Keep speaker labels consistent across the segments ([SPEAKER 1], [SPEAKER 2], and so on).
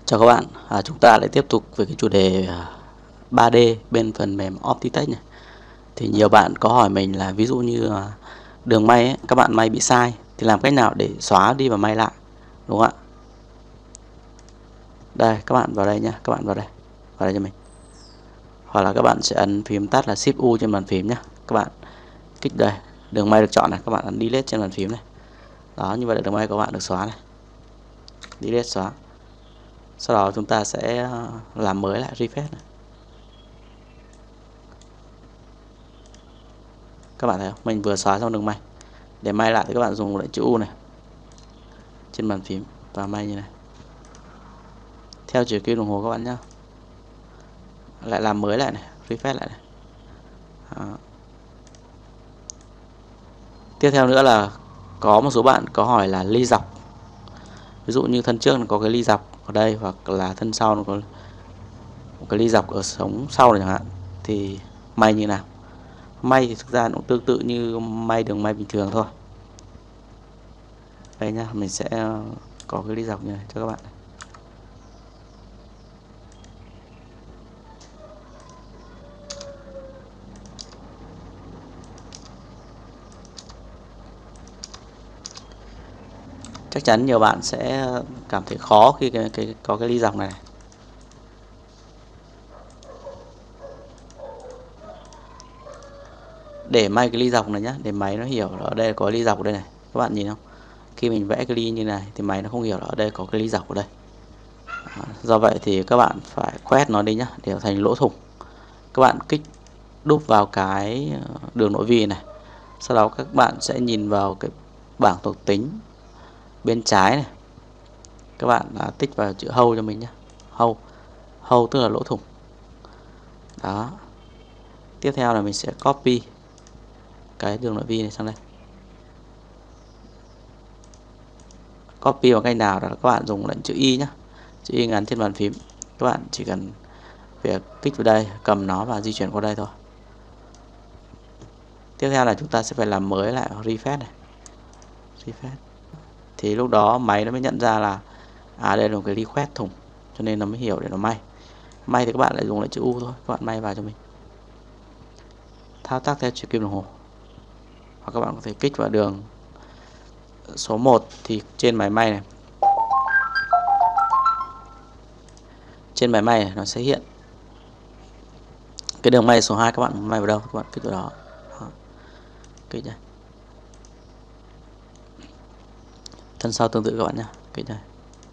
[SPEAKER 1] Chào các bạn, chúng ta lại tiếp tục với cái chủ đề 3D bên phần mềm Optitext này. Thì nhiều bạn có hỏi mình là ví dụ như đường may ấy, các bạn may bị sai thì làm cách nào để xóa đi và may lại, đúng không ạ? Đây, các bạn vào đây nhé, các bạn vào đây cho mình. Hoặc là các bạn sẽ ấn phím tắt là Shift U trên bàn phím nhé. Các bạn kích đây, đường may được chọn này, các bạn ấn Delete trên bàn phím này. Đó, như vậy là đường may của bạn được xóa này. Delete xóa. Sau đó chúng ta sẽ làm mới lại, refresh này. Các bạn thấy không? Mình vừa xóa xong đường may. Để may lại thì các bạn dùng lệnh chữ U này trên bàn phím và may như này. Theo chiều kim đồng hồ các bạn nhé. Lại làm mới lại này, refresh lại này. Đó. Tiếp theo nữa là có một số bạn có hỏi là ly dọc. Ví dụ như thân trước có cái ly dọc ở đây, hoặc là thân sau nó có một cái ly dọc ở sống sau này chẳng hạn, thì may như nào? May thì thực ra cũng tương tự như may đường may bình thường thôi. Đây nhá, mình sẽ có cái ly dọc như này cho các bạn. Chắc chắn nhiều bạn sẽ cảm thấy khó khi có cái ly dọc này. Để may cái ly dọc này nhá, để máy nó hiểu là ở đây có ly dọc ở đây này. Các bạn nhìn không? Khi mình vẽ cái ly như này thì máy nó không hiểu là ở đây có cái ly dọc ở đây. Do vậy thì các bạn phải quét nó đi nhá, để thành lỗ thủng. Các bạn kích đúp vào cái đường nội vi này. Sau đó các bạn sẽ nhìn vào cái bảng thuộc tính bên trái này. Các bạn tích vào chữ hole cho mình nhé. Hole tức là lỗ thủng. Đó. Tiếp theo là mình sẽ copy cái đường nội vi này sang đây. Copy bằng cách nào đó là các bạn dùng lệnh chữ Y nhé. Chữ Y gắn trên bàn phím. Các bạn chỉ cần việc kích vào đây, cầm nó và di chuyển qua đây thôi. Tiếp theo là chúng ta sẽ phải làm mới lại, refresh này. Refresh. Thì lúc đó máy nó mới nhận ra là đây là một cái ly khoét thủng, cho nên nó mới hiểu để nó may. May thì các bạn lại dùng lệnh chữ U thôi, các bạn may vào cho mình. Thao tác theo chiều kim đồng hồ. Hoặc các bạn có thể kích vào đường số 1 thì trên máy may này. Trên máy may này nó sẽ hiện cái đường may số 2, các bạn may vào đâu, các bạn kích vào đó. Kích đây. Thân sau tương tự các bạn nhé, kích đây.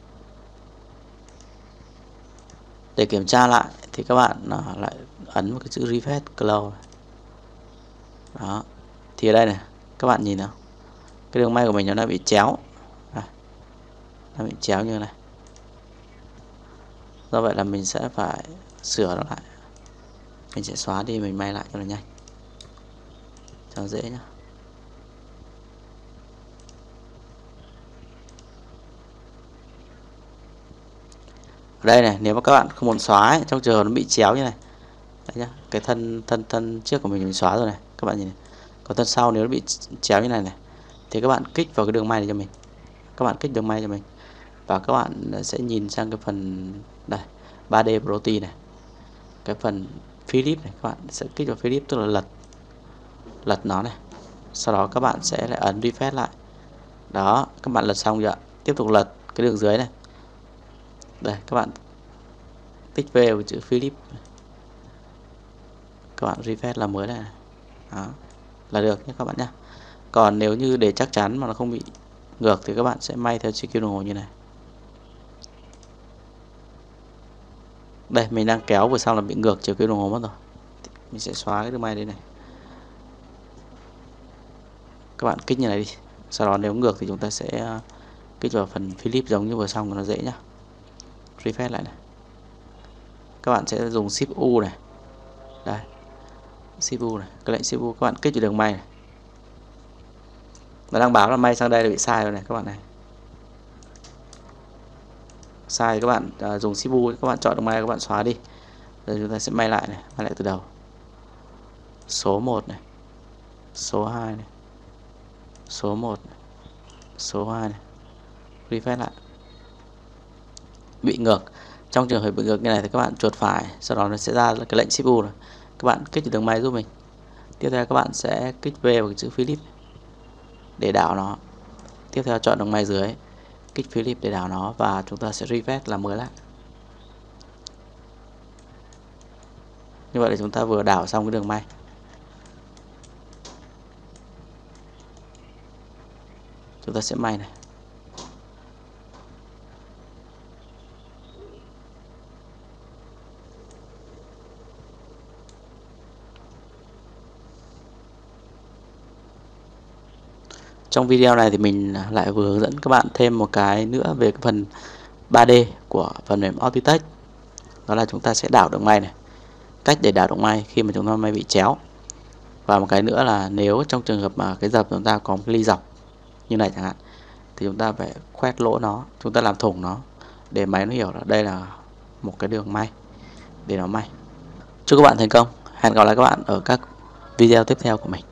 [SPEAKER 1] Để kiểm tra lại thì các bạn lại ấn vào cái chữ refresh close này. Đó. Thì ở đây này, các bạn nhìn nào, cái đường may của mình nó đã bị chéo. Nó bị chéo như này. Do vậy là mình sẽ phải sửa nó lại. Mình sẽ xóa đi, mình may lại cho nó nhanh, cho dễ nhá. Ở đây này, nếu mà các bạn không muốn xóa ấy, trong trường hợp nó bị chéo như này, đấy nhá, cái thân trước của mình xóa rồi này, các bạn nhìn này. Còn thân sau nếu nó bị chéo như này này, thì các bạn kích vào cái đường may này cho mình. Các bạn kích đường may cho mình và các bạn sẽ nhìn sang cái phần đây, 3D Protein này, cái phần Philip này, các bạn sẽ kích vào Philip, tức là lật nó này. Sau đó các bạn sẽ lại ấn refresh lại. Đó, các bạn lật xong chưa? Tiếp tục lật cái đường dưới này. Đây, các bạn tích V vào chữ Philip. Các bạn refresh làm mới này. Đó, là được nhé các bạn nhé. Còn nếu như để chắc chắn mà nó không bị ngược thì các bạn sẽ may theo chiều kim đồng hồ như này. Đây, mình đang kéo vừa xong là bị ngược chiều kim đồng hồ mất rồi. Mình sẽ xóa cái đường may đây này. Các bạn kích như này đi. Sau đó nếu ngược thì chúng ta sẽ kích vào phần Philip giống như vừa xong, cho nó dễ nhá. Refresh lại này. Các bạn sẽ dùng Shift U này. Đây. Shift U này, cái lệnh Shift U các bạn kích vào đường may này. Nó đang báo là may sang đây là bị sai rồi này các bạn này. Sai các bạn dùng Shift U, các bạn chọn đường may, các bạn xóa đi. Rồi chúng ta sẽ may lại này, may lại từ đầu. Số 1 này, số 2 này, số 1 này, số 2 này. Refresh lại. bị ngược. Trong trường hợp bị ngược như này thì các bạn chuột phải, sau đó nó sẽ ra cái lệnh Shift U rồi. Các bạn kích đường may giúp mình. Tiếp theo các bạn sẽ kích V vào cái chữ Philip để đảo nó. Tiếp theo chọn đường may dưới, kích Philip để đảo nó và chúng ta sẽ refresh làm mới lại. Như vậy là chúng ta vừa đảo xong cái đường may. Chúng ta sẽ may này. Trong video này thì mình lại vừa hướng dẫn các bạn thêm một cái nữa về cái phần 3D của phần mềm Optitech. Đó là chúng ta sẽ đảo đường may này. Cách để đảo đường may khi mà chúng ta may bị chéo. Và một cái nữa là nếu trong trường hợp mà cái dập chúng ta có một cái ly dọc như này chẳng hạn, thì chúng ta phải khoét lỗ nó, chúng ta làm thủng nó để máy nó hiểu là đây là một cái đường may để nó may. Chúc các bạn thành công. Hẹn gặp lại các bạn ở các video tiếp theo của mình.